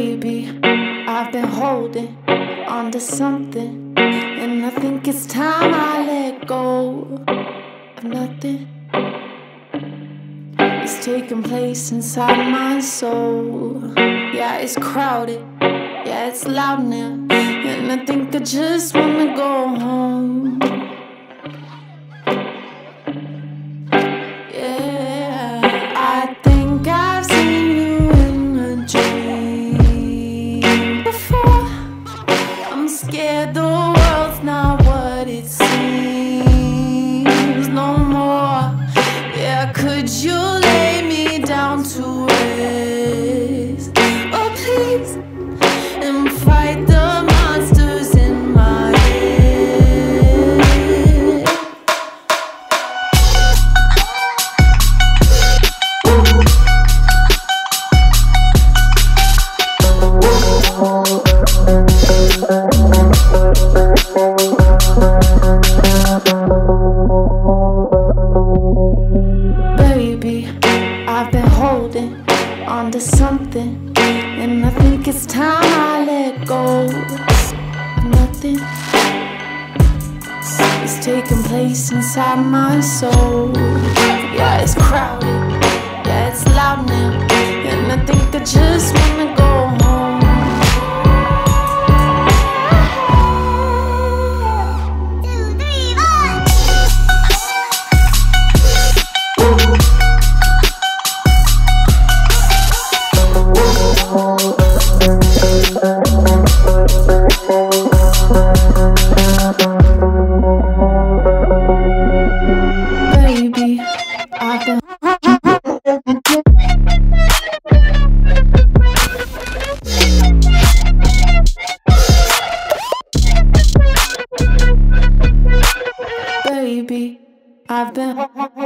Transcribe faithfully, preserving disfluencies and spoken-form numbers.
Baby, I've been holding on to something, and I think it's time I let go of nothing. It's taking place inside my soul. Yeah, it's crowded, yeah, it's loud now, and I think I just wanna go home. Yeah, I think I've seen you in a dream before. I'm scared the world's not what it seems no more. Yeah, could you lay me down to rest? Oh, please, and fight the monsters in my head. Baby, I've been holding on to something, and I think it's time I let go of nothing. It's taking place inside my soul. Yeah, it's crowded, yeah, it's loud now, and I think I just wanna go home. Baby, I've been Baby, I've been